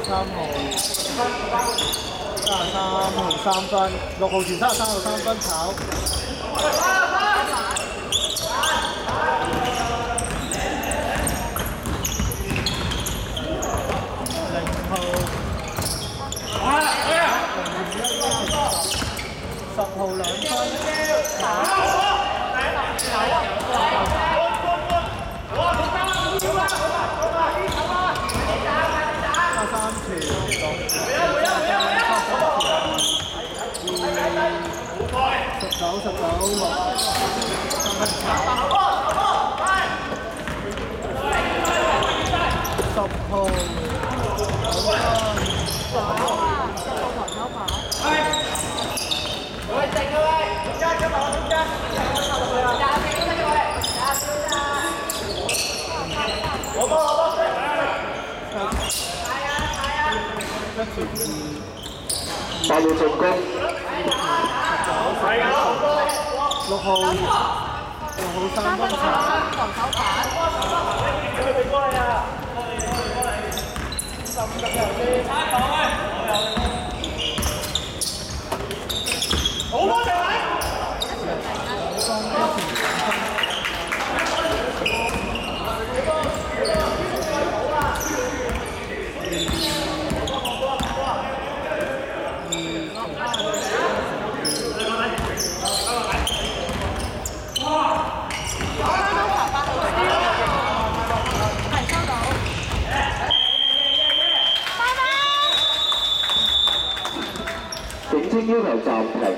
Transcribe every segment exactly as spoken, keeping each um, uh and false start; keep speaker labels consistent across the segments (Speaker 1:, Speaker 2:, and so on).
Speaker 1: 三號，三十三號三分，六號前三十三號三分炒。零號，十號兩分炒。三條六，十九十九六，三分炒。十號，九分，十號跑跑跑。喂，靜啊喂，加加埋我中間。我幫我幫。八號進攻，六號六號三分球，防守反，佢俾過你啊！十五入先，好多場位。
Speaker 2: 警稱要求暫停。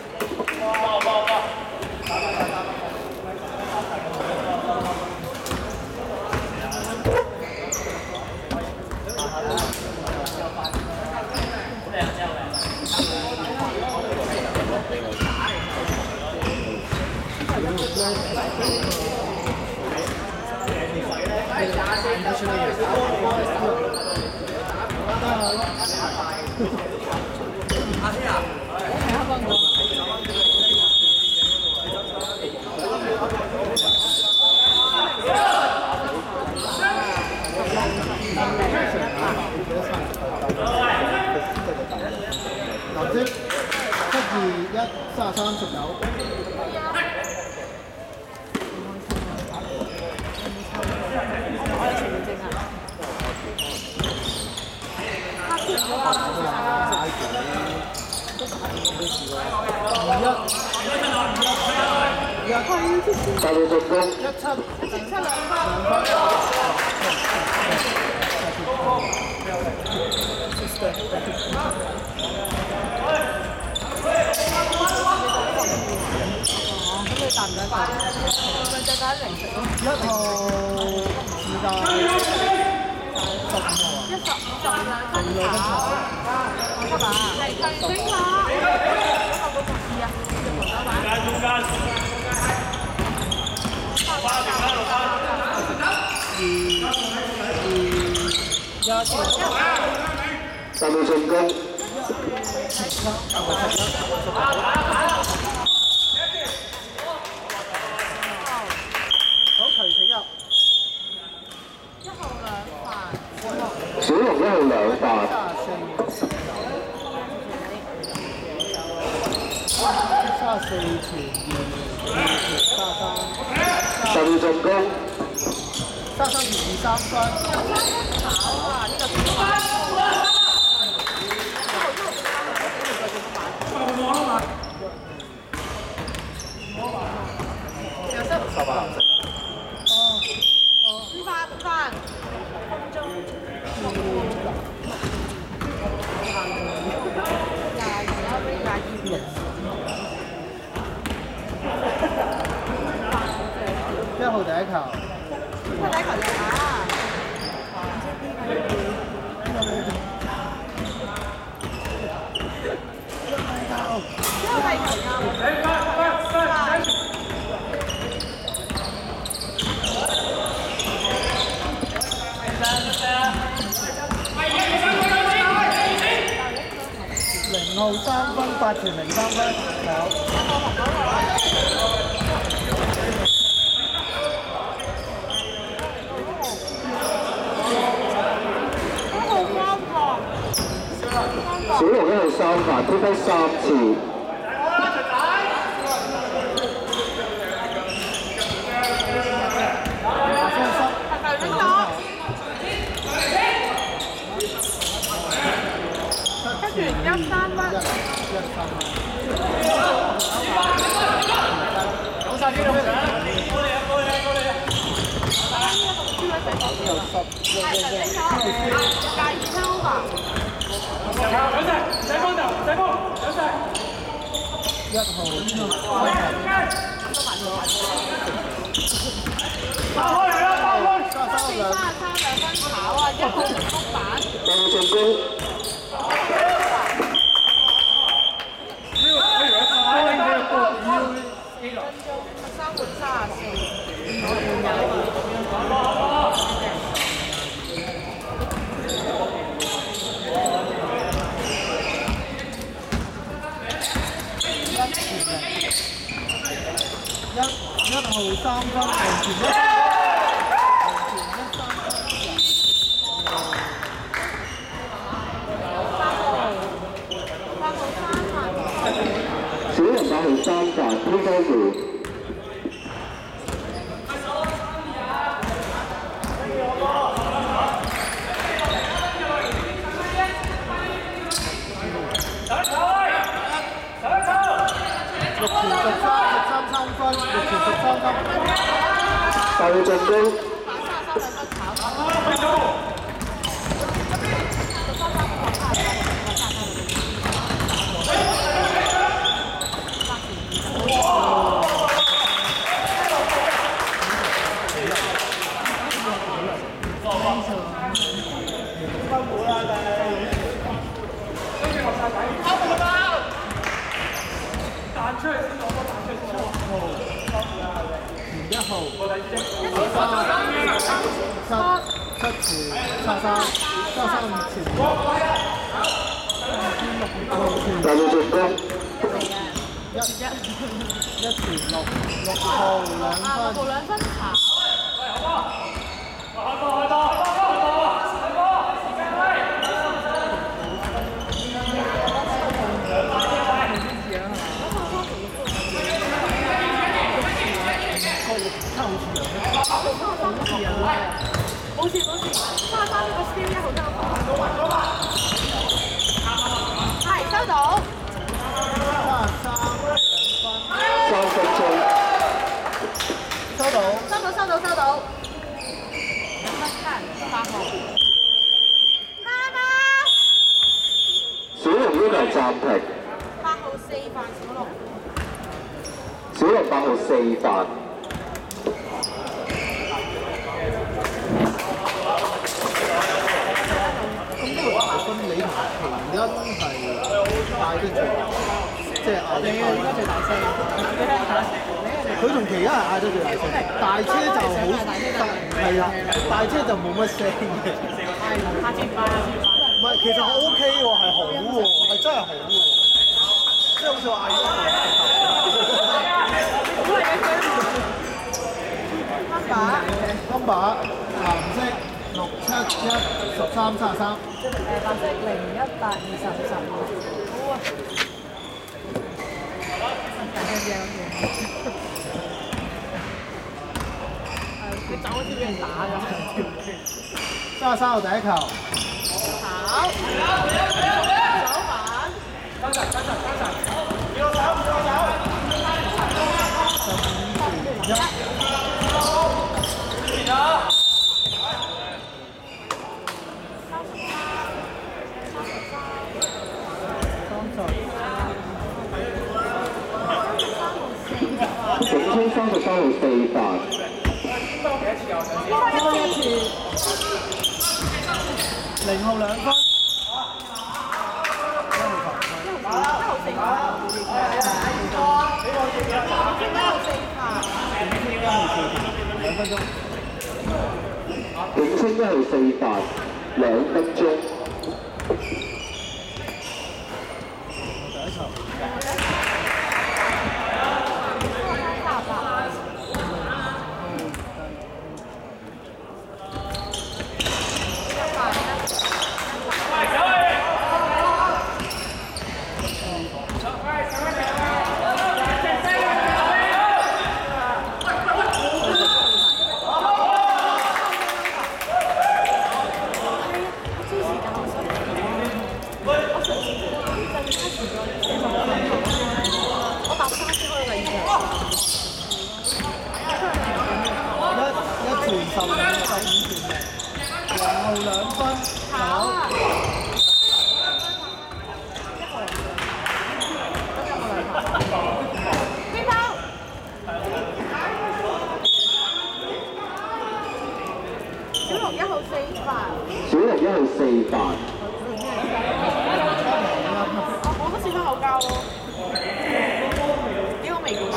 Speaker 1: 三十三十九。
Speaker 2: 八號進攻，
Speaker 1: 一七一七兩分。咁你打唔打快？咪就打零食咯。一號是但十五號啊？一十五十兩分炒，係嘛？係提醒我。後嗰個二啊，中間中間。八點八六八。二二一條。
Speaker 2: 八號進攻。
Speaker 1: 十七十七。
Speaker 2: 小龍一號兩發。
Speaker 1: 三十四條二，二條三十三。
Speaker 2: 十號進攻。
Speaker 1: 三十三條二三分。炒啊！呢個點辦？有失十啊！哦哦，五百分。一號第一球，一號第一球就打，一號第一球零號三分，八傳零三分，好。一號三個。
Speaker 2: 小龍一號三犯，推低三次。
Speaker 1: 跟住一三分，講晒啲咯。
Speaker 2: 進攻。
Speaker 1: 三換三十四。
Speaker 3: 一一號三分，完全一，完全一三分。
Speaker 2: 小龍八號三犯，推多條。
Speaker 3: 六傳十三，十三三分，六傳十三分。
Speaker 2: 大會進攻。
Speaker 3: 一號，三七次，三三，三三五次。
Speaker 2: 大會進攻。
Speaker 3: 一一一傳六，六號兩分。
Speaker 1: 六號兩分跑。冇事冇事，花花呢個 skill 一號得個係收到。
Speaker 2: 三分鐘。
Speaker 3: 收到。
Speaker 1: 收到收到收到。兩分七八號。哈哈。
Speaker 2: 小龍要求暫停。
Speaker 1: 八號四犯小龍。
Speaker 2: 小龍八號四犯。
Speaker 3: 咁你同奇恩係嗌得最，即係嗌得最。你應該最大聲。佢同奇恩係嗌得最大聲，大車就好，係啦，大車就冇乜聲嘅。
Speaker 1: 係下次快下次快。
Speaker 3: 唔係，其實 O K 喎，係好喎，係真係好喎，即係好似我嗌咗佢。number 藍色六七一十三三十三。
Speaker 1: 誒白色零一八二十十。好啊。大聲啲啊！佢走好似俾人打咁。
Speaker 3: 三十三號第一球。
Speaker 1: 跑。手板。跟實跟實跟實。要我走要我走。
Speaker 3: 十五一。
Speaker 2: 警車三十三號四犯。
Speaker 3: 多一次。零號兩分。一號球。一號四犯。兩分鐘。
Speaker 2: 警車一號四犯，兩分鐘。
Speaker 3: 第一球。 十五十五全力，零號兩分，九。
Speaker 1: 小龍一號四飯。
Speaker 2: 小龍一號四飯。
Speaker 1: 我我都試翻口膠咯。呢個味道。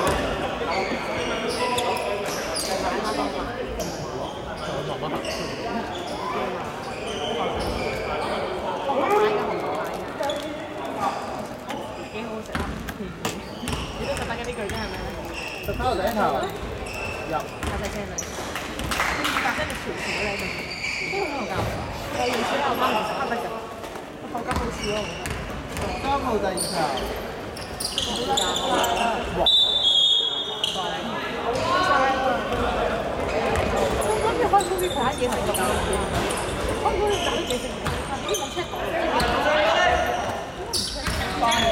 Speaker 1: 幾好食啊！你都覺得嘅呢句真係咩？
Speaker 3: 食翻個頂頭入。
Speaker 1: 咖啡車嚟。咖啡你調調咧就。呢個口膠。我原先有翻唔食得嘅。個口膠好少咯。
Speaker 3: 三號第二球。哇！跟住開始其他嘢食咁樣，開始揀啲嘢食，呢冇 check 到。三號，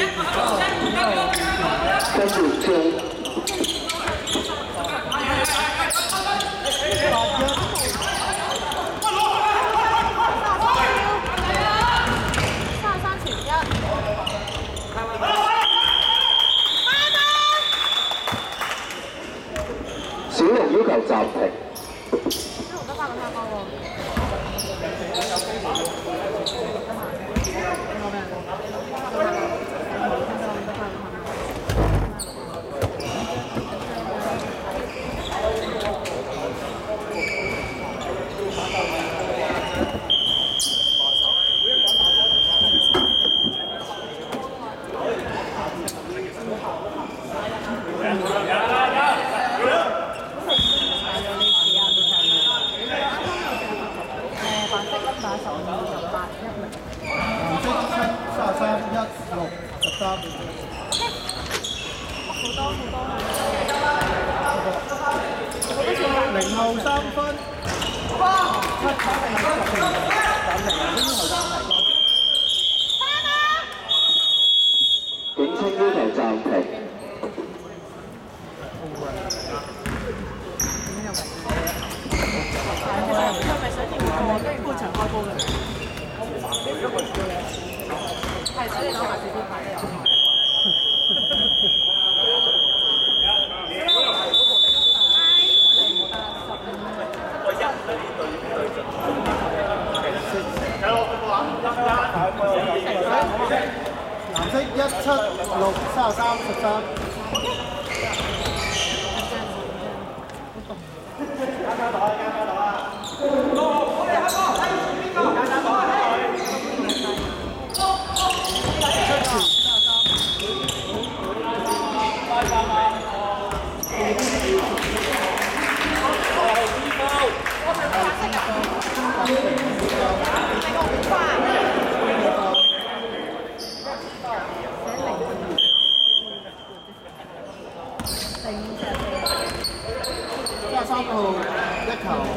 Speaker 2: 跟住中。小龍要求暫停。
Speaker 1: 小龍得翻咁多個喎。零號三分，七球係十平，暫停，呢個暫停。
Speaker 2: 警青要求暫停。
Speaker 1: 係咪想要個跟住半場開波嘅？係，所以攞下少少牌又。
Speaker 3: 藍色一七六三十三十三。三號一球。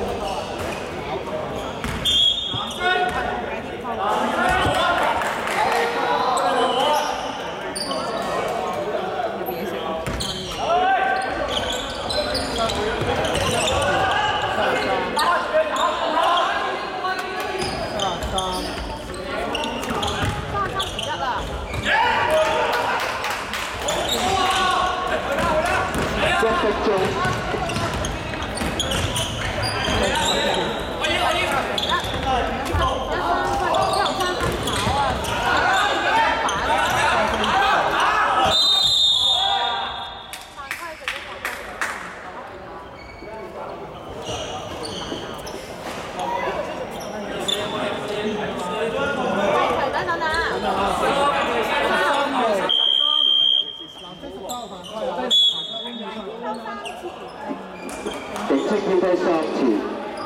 Speaker 2: 警青要低三次。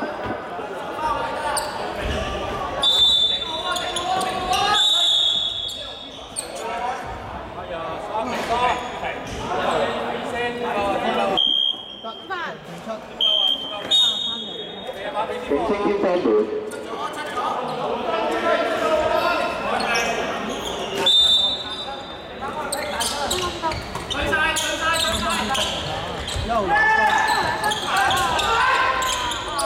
Speaker 2: 警青要低門。
Speaker 3: 又兩分。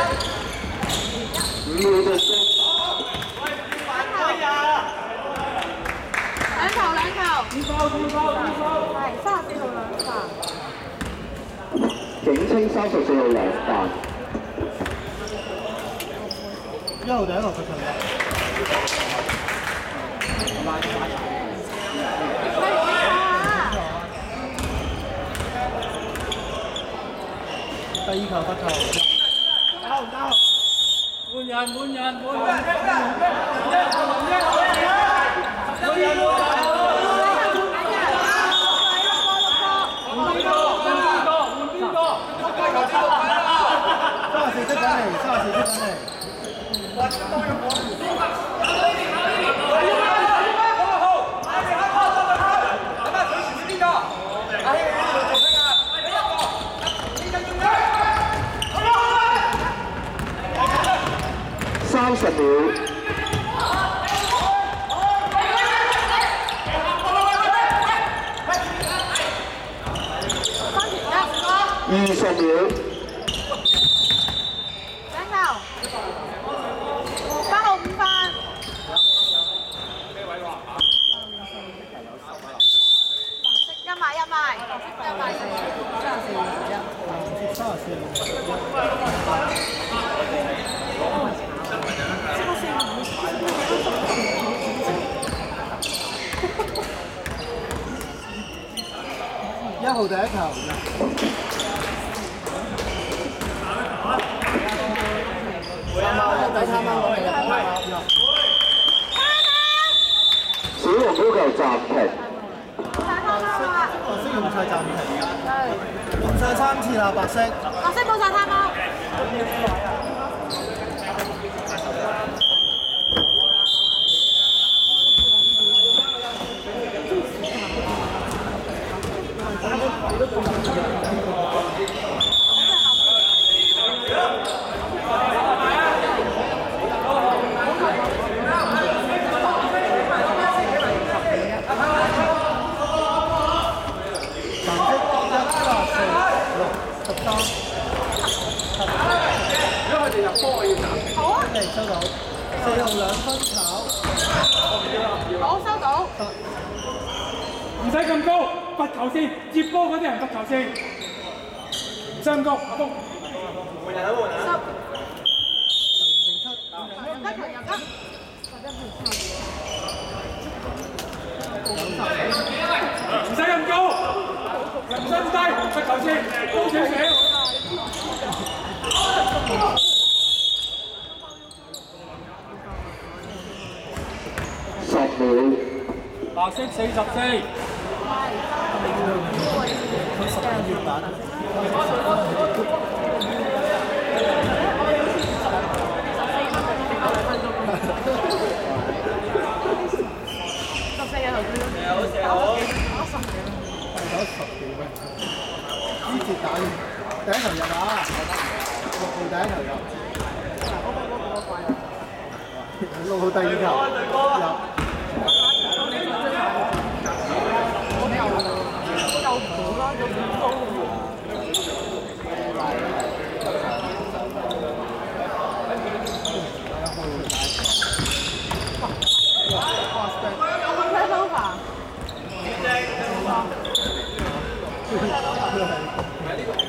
Speaker 2: 五秒就升。
Speaker 1: 兩球兩球。係三十四號兩球。
Speaker 2: 警青三十四號兩彈。
Speaker 3: 一號第一個佢場嘅。第二球不球。交交。換人換人換人。三十四出緊嚟，三十四出緊嚟。
Speaker 2: 三十秒。二十秒。
Speaker 1: 兩球。八號五分。一埋一埋，一埋四，三十四一，
Speaker 3: 三十四。一號第一球。
Speaker 1: 三貓，第三貓過嚟啦！
Speaker 2: 小黃高球暫停。
Speaker 3: 白色用晒暫停。用晒三次啦，白色。
Speaker 1: 白色冇晒三貓。收到，四號兩分炒。 好，收到。
Speaker 4: 唔使咁高，罰球先，接波嗰啲人罰球先。唔使咁高，阿峰。
Speaker 1: 十。入得球入得。
Speaker 4: 唔使咁高，人身低，罰球先，高少少。
Speaker 2: 十秒。
Speaker 4: 白色四十四。
Speaker 3: 佢十二月版。
Speaker 1: 十四啊頭先。好十幾。
Speaker 3: 打十幾分。呢節打完，第一球入啊！六號第一球入。六號第二球入。
Speaker 1: Turnover。